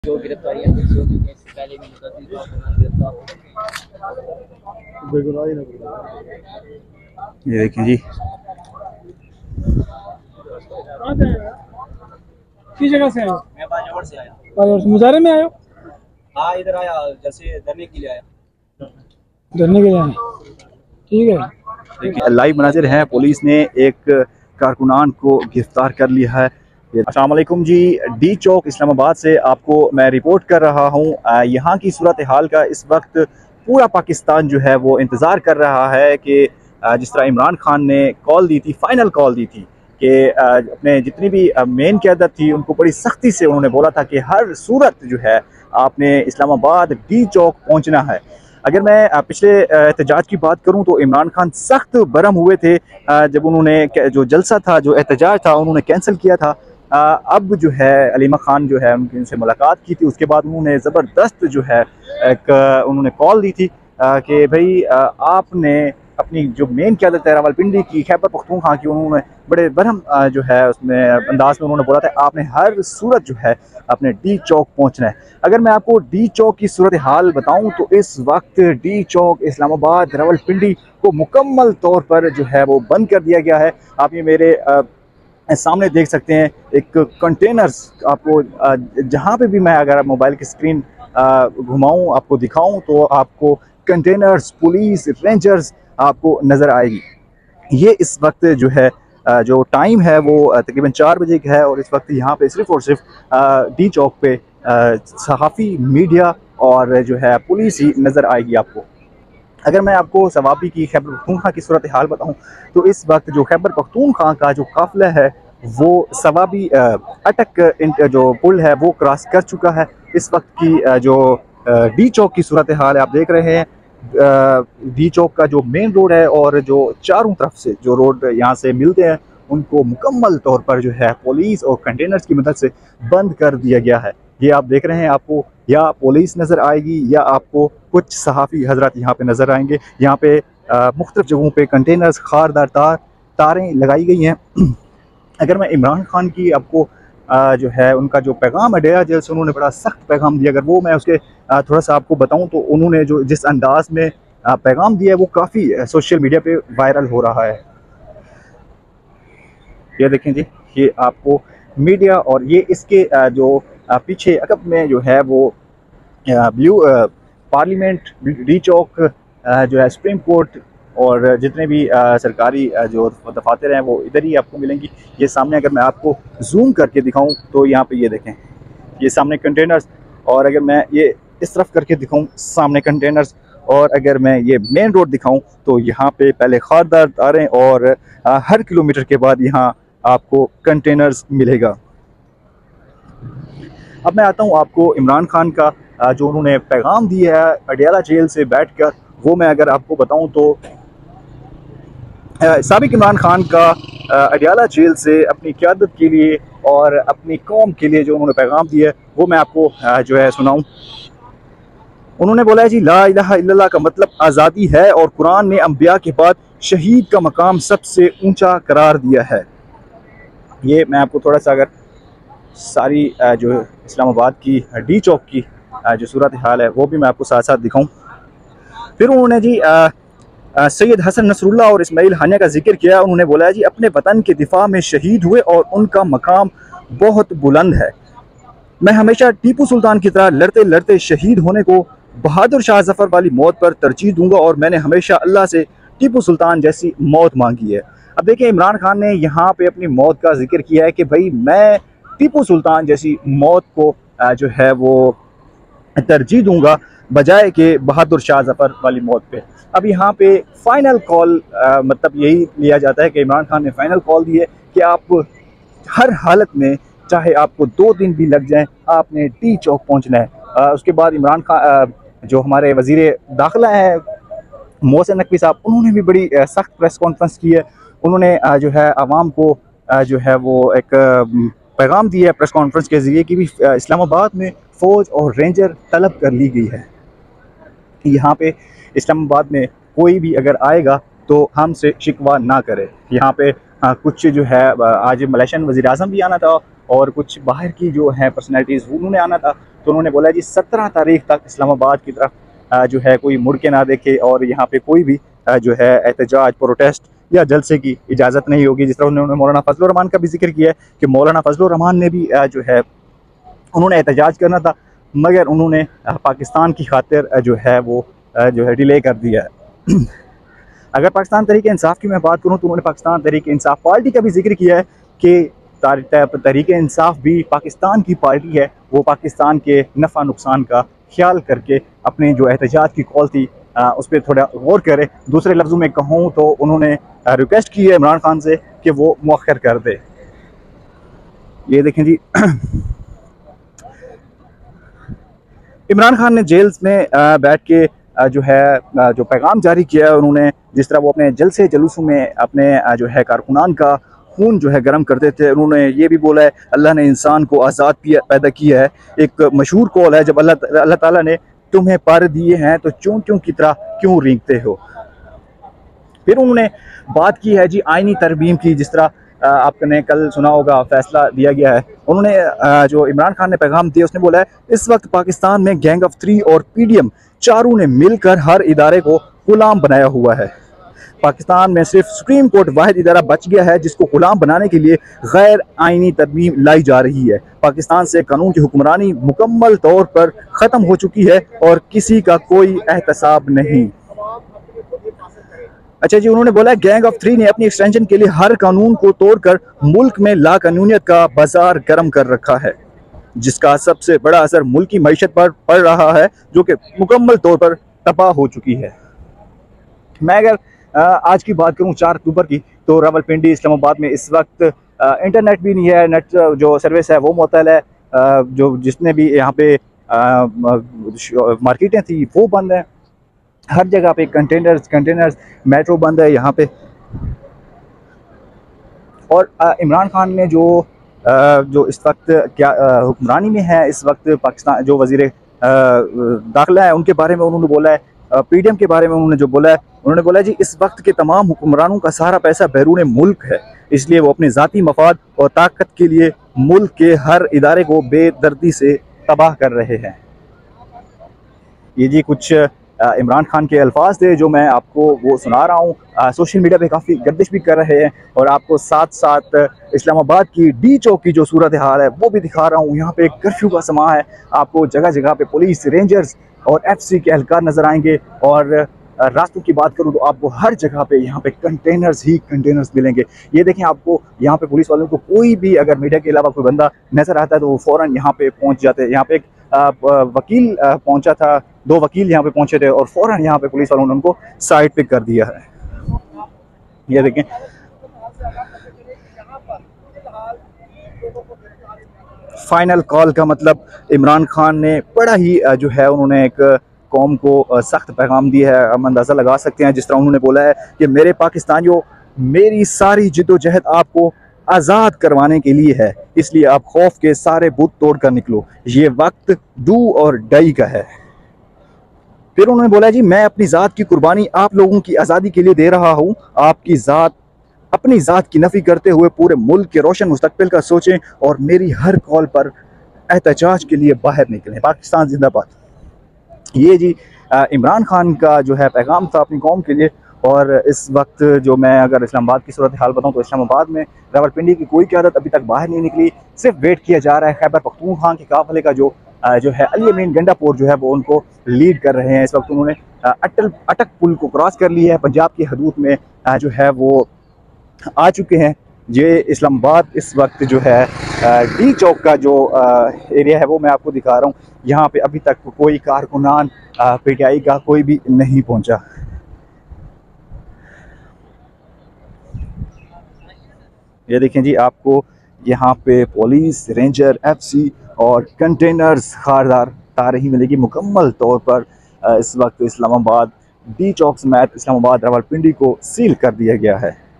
جو گرفتاری ہے سے ہو چکی ہے، اس سے پہلے بھی متعدد نوجوان گرفتار یہ دیکھیں جی، کس جگہ سے آئے ہو؟ میں باجوڑ سے آیا، مظاہرے میں آئے ہو؟ ہاں ادھر آیا جیسے دھرنے کے لیے آیا۔ دھرنے کے لیے آئے، ٹھیک ہے۔ دیکھیں لائیو مناظر ہیں، پولیس نے ایک کارکنان کو گرفتار کر لیا ہے۔ السلام علیکم جی، ڈی چوک اسلام آباد سے آپ کو میں رپورٹ کر رہا ہوں۔ یہاں کی صورتحال کا اس وقت پورا پاکستان جو ہے وہ انتظار کر رہا ہے کہ جس طرح عمران خان نے کال دی تھی، فائنل کال دی تھی کہ اپنے جتنی بھی مین قیادت تھی ان کو بڑی سختی سے انہوں نے بولا تھا کہ ہر صورت جو ہے آپ نے اسلام آباد ڈی چوک پہنچنا ہے۔ اگر میں پچھلے احتجاج کی بات کروں تو عمران خان سخت برہم ہوئے تھے جب انہوں نے جو جلسہ تھا، جو احتجاج تھا، انہوں نے کینسل کیا تھا۔ اب جو ہے علیمہ خان جو ہے ان سے ملاقات کی تھی، اس کے بعد انہوں نے زبردست جو ہے ایک انہوں نے کال دی تھی کہ بھئی آپ نے اپنی جو مین قیادت ہے راولپنڈی کی، خیبر پختونخوا کی، انہوں نے بڑے برہم جو ہے اس میں انداز میں انہوں نے بولا تھا آپ نے ہر صورت جو ہے اپنے ڈی چوک پہنچنا ہے۔ اگر میں آپ کو ڈی چوک کی صورتحال بتاؤں تو اس وقت ڈی چوک اسلام آباد راولپنڈی کو مکمل طور پر جو ہے وہ بند کر دیا گیا ہے۔ آپ یہ میرے سامنے دیکھ سکتے ہیں ایک کنٹینرز، آپ کو جہاں پہ بھی میں اگر موبائل کی اسکرین گھماؤں آپ کو دکھاؤں تو آپ کو کنٹینرز، پولیس، رینجرز آپ کو نظر آئے گی۔ یہ اس وقت جو ہے جو ٹائم ہے وہ تقریباً 4 بجے کا ہے، اور اس وقت یہاں پہ صرف اور صرف ڈی چوک پہ صحافی، میڈیا اور جو ہے پولیس ہی نظر آئے گی آپ کو۔ اگر میں آپ کو ثوابی کی خیبر پختونخوا کی صورتحال بتاؤں تو اس وقت جو خیبر پختونخوا کا جو قافلہ ہے وہ ثوابی اٹک جو پل ہے وہ کراس کر چکا ہے۔ اس وقت کی جو ڈی چوک کی صورتحال ہے آپ دیکھ رہے ہیں، ڈی چوک کا جو مین روڈ ہے اور جو چاروں طرف سے جو روڈ یہاں سے ملتے ہیں ان کو مکمل طور پر جو ہے پولیس اور کنٹینرز کی مدد سے بند کر دیا گیا ہے۔ یہ آپ دیکھ رہے ہیں، آپ کو یا پولیس نظر آئے گی یا آپ کو کچھ صحافی حضرات یہاں پہ نظر آئیں گے۔ یہاں پہ مختلف جگہوں پہ کنٹینرز، خاردار تاریں لگائی گئی ہیں۔ اگر میں عمران خان کی آپ کو جو ہے ان کا جو پیغام ہے ڈیرہ جیل سے، انہوں نے بڑا سخت پیغام دیا، اگر وہ میں اس کے تھوڑا سا آپ کو بتاؤں تو انہوں نے جو جس انداز میں پیغام دیا ہے وہ کافی سوشل میڈیا پہ وائرل ہو رہا ہے۔ یہ دیکھیں جی، یہ آپ کو میڈیا اور یہ اس کے جو پیچھے عقب میں جو ہے وہ بلیو پارلیمنٹ، ڈی چوک جو ہے سپریم کورٹ اور جتنے بھی سرکاری جو دفاتر ہیں وہ ادھر ہی آپ کو ملیں گی۔ یہ سامنے اگر میں آپ کو زوم کر کے دکھاؤں تو یہاں پہ یہ دیکھیں، یہ سامنے کنٹینرز، اور اگر میں یہ اس طرف کر کے دکھاؤں سامنے کنٹینرز، اور اگر میں یہ مین روڈ دکھاؤں تو یہاں پہ پہلے خاردار تاریں اور ہر کلومیٹر کے بعد یہاں آپ کو کنٹینرز ملے گا۔ اب میں آتا ہوں آپ کو عمران خان کا جو انہوں نے پیغام دیا ہے اڈیالہ جیل سے بیٹھ کر، وہ میں اگر آپ کو بتاؤں تو سابق عمران خان کا اڈیالہ جیل سے اپنی قیادت کے لیے اور اپنی قوم کے لیے جو انہوں نے پیغام دیا ہے وہ میں آپ کو جو ہے سناؤں۔ انہوں نے بولا ہے جی، لا الہ الا اللہ کا مطلب آزادی ہے، اور قرآن نے انبیاء کے بعد شہید کا مقام سب سے اونچا قرار دیا ہے۔ یہ میں آپ کو تھوڑا سا اگر ساری جو اسلام آباد کی ڈی چوک کی جو صورتحال ہے وہ بھی میں آپ کو ساتھ ساتھ دکھاؤں۔ پھر انہوں نے جی سید حسن نصر اللہ اور اسماعیل ہانیہ کا ذکر کیا۔ انہوں نے بولا ہے جی، اپنے وطن کے دفاع میں شہید ہوئے اور ان کا مقام بہت بلند ہے۔ میں ہمیشہ ٹیپو سلطان کی طرح لڑتے لڑتے شہید ہونے کو بہادر شاہ ظفر والی موت پر ترجیح دوں گا، اور میں نے ہمیشہ اللہ سے ٹیپو سلطان جیسی موت مانگی ہے۔ اب دیکھیں عمران خان نے یہاں پہ اپنی موت کا ذکر کیا ہے کہ بھائی میں ٹیپو سلطان جیسی موت کو جو ہے وہ ترجیح دوں گا بجائے کہ بہادر شاہ ظفر والی موت پہ۔ اب یہاں پہ فائنل کال مطلب یہی لیا جاتا ہے کہ عمران خان نے فائنل کال دی ہے کہ آپ ہر حالت میں، چاہے آپ کو 2 دن بھی لگ جائیں، آپ نے ڈی چوک پہنچنا ہے۔ اس کے بعد عمران خان جو ہمارے وزیر داخلہ ہیں محسن نقوی صاحب، انہوں نے بھی بڑی سخت پریس کانفرنس کی ہے۔ انہوں نے جو ہے عوام کو جو ہے وہ ایک پیغام دیا ہے پریس کانفرنس کے ذریعے کہ بھی اسلام آباد میں فوج اور رینجر طلب کر لی گئی ہے کہ یہاں پہ اسلام آباد میں کوئی بھی اگر آئے گا تو ہم سے شکوہ نہ کرے۔ یہاں پہ کچھ جو ہے آج ملیشین وزیر اعظم بھی آنا تھا اور کچھ باہر کی جو ہیں پرسنالٹیز انہوں نے آنا تھا، تو انہوں نے بولا جی 17 تاریخ تک اسلام آباد کی طرف جو ہے کوئی مڑ کے نہ دیکھے، اور یہاں پہ کوئی بھی جو ہے احتجاج، پروٹیسٹ یا جلسے کی اجازت نہیں ہوگی۔ جس طرح انہوں نے مولانا فضل الرحمان کا بھی ذکر کیا ہے کہ مولانا فضل الرحمان نے بھی جو ہے انہوں نے احتجاج کرنا تھا، مگر انہوں نے پاکستان کی خاطر جو ہے وہ جو ہے ڈیلے کر دیا ہے۔ اگر پاکستان تحریک انصاف کی میں بات کروں تو انہوں نے پاکستان تحریک انصاف پارٹی کا بھی ذکر کیا ہے کہ تحریک انصاف بھی پاکستان کی پارٹی ہے، وہ پاکستان کے نفع نقصان کا خیال کر کے اپنے جو احتجاج کی کال تھی اس پہ تھوڑا غور کرے۔ دوسرے لفظوں میں کہوں تو انہوں نے ریکویسٹ کی ہے عمران خان سے کہ وہ مؤخر کر دے۔ یہ دیکھیں جی عمران خان نے جیلز میں بیٹھ کے جو ہے جو پیغام جاری کیا ہے، انہوں نے جس طرح وہ اپنے جلسے جلوسوں میں اپنے جو ہے کارکنان کا خون جو ہے گرم کرتے تھے، انہوں نے یہ بھی بولا ہے اللہ نے انسان کو آزاد پیدا کیا ہے۔ ایک مشہور قول ہے، جب اللہ تعالیٰ نے تمہیں پر دیے ہیں تو چونٹیوں کی طرح کیوں رینگتے ہو۔ پھر انہوں نے بات کی ہے جی آئینی ترمیم کی، جس طرح آپ نے کل سنا ہوگا فیصلہ دیا گیا ہے۔ انہوں نے جو عمران خان نے پیغام دیا اس نے بولا ہے اس وقت پاکستان میں گینگ آف 3 اور PDM چاروں نے مل کر ہر ادارے کو غلام بنایا ہوا ہے۔ پاکستان میں صرف سپریم کورٹ واحد ادارہ بچ گیا ہے جس کو غلام بنانے کے لیے غیر آئینی ترمیم لائی جا رہی ہے۔ پاکستان سے قانون کی حکمرانی مکمل طور پر ختم ہو چکی ہے اور کسی کا کوئی احتساب نہیں۔ اچھا جی، انہوں نے بولا گینگ آف 3 نے اپنی ایکسٹینشن کے لیے ہر قانون کو توڑ کر ملک میں لا قانونیت کا بازار گرم کر رکھا ہے، جس کا سب سے بڑا اثر ملکی معیشت پر پڑ رہا ہے جو کہ مکمل طور پر تباہ ہو چکی ہے۔ میں اگر آج کی بات کروں 4 اکتوبر کی، تو راولپنڈی اسلام آباد میں اس وقت انٹرنیٹ بھی نہیں ہے، نیٹ جو سروس ہے وہ معطل ہے، جو جتنے بھی یہاں پہ مارکیٹیں تھیں وہ بند ہیں، ہر جگہ پہ کنٹینرز میٹرو بند ہے یہاں پہ۔ اور عمران خان نے جو اس وقت کیا حکمرانی میں ہے اس وقت پاکستان، جو وزیر داخلہ ہے ان کے بارے میں انہوں نے بولا ہے، PDM کے بارے میں انہوں نے جو بولا ہے، انہوں نے بولا جی اس وقت کے تمام حکمرانوں کا سارا پیسہ بیرون ملک ہے، اس لیے وہ اپنے ذاتی مفاد اور طاقت کے لیے ملک کے ہر ادارے کو بے دردی سے تباہ کر رہے ہیں۔ یہ جی کچھ عمران خان کے الفاظ تھے جو میں آپ کو وہ سنا رہا ہوں۔ سوشل میڈیا پہ کافی گردش بھی کر رہے ہیں، اور آپ کو ساتھ ساتھ اسلام آباد کی ڈی چوک کی جو صورتحال ہے وہ بھی دکھا رہا ہوں۔ یہاں پہ ایک کرفیو کا سماں ہے، آپ کو جگہ جگہ پہ پولیس، رینجرز اور FC کے اہلکار نظر آئیں گے، اور راستوں کی بات کروں تو آپ کو ہر جگہ پہ یہاں پہ کنٹینرز ملیں گے۔ یہ دیکھیں آپ کو یہاں پہ پولیس والوں کو کوئی بھی اگر میڈیا کے علاوہ کوئی بندہ نظر آتا ہے تو وہ فوراً یہاں پہ پہنچ جاتے ہیں۔ یہاں پہ ایک وکیل پہنچا تھا، 2 وکیل یہاں پہ پہنچے تھے، اور فوراً یہاں پہ پولیس والوں نے ان کو سائڈ پہ کر دیا ہے۔ یہ دیکھیں فائنل کال کا مطلب عمران خان نے بڑا ہی جو ہے انہوں نے ایک قوم کو سخت پیغام دیا ہے۔ ہم اندازہ لگا سکتے ہیں جس طرح انہوں نے بولا ہے کہ میرے پاکستانیوں، میری ساری جد و جہد آپ کو آزاد کروانے کے لیے ہے، اس لیے آپ خوف کے سارے بت توڑ کر نکلو، یہ وقت ڈو اور ڈائی کا ہے۔ پھر انہوں نے بولا جی میں اپنی ذات کی قربانی آپ لوگوں کی آزادی کے لیے دے رہا ہوں، آپ کی ذات اپنی ذات کی نفی کرتے ہوئے پورے ملک کے روشن مستقبل کا سوچیں اور میری ہر کال پر احتجاج کے لیے باہر نکلیں۔ پاکستان زندہ باد۔ یہ جی عمران خان کا جو ہے پیغام تھا اپنی قوم کے لیے۔ اور اس وقت جو میں اگر اسلام آباد کی صورتحال بتاؤں تو اسلام آباد میں راولپنڈی کی کوئی قیادت ابھی تک باہر نہیں نکلی، صرف ویٹ کیا جا رہا ہے۔ خیبر پختونخوا کے قافلے کا جو ہے علی امین گنڈا پور جو ہے وہ ان کو لیڈ کر رہے ہیں۔ اس وقت انہوں نے اٹک پل کو کراس کر لیا ہے، پنجاب کی حدود میں جو ہے وہ آ چکے ہیں۔ یہ اسلام آباد اس وقت جو ہے ڈی چوک کا جو ایریا ہے وہ میں آپ کو دکھا رہا ہوں۔ یہاں پہ ابھی تک کوئی کارکنان PTI کا کوئی بھی نہیں پہنچا۔ یہ دیکھیں جی آپ کو یہاں پہ پولیس، رینجر، FC اور کنٹینرز خاردار تارہی ملے گی۔ مکمل طور پر اس وقت اسلام آباد ڈی چوک سمیت اسلام آباد راولپنڈی کو سیل کر دیا گیا ہے۔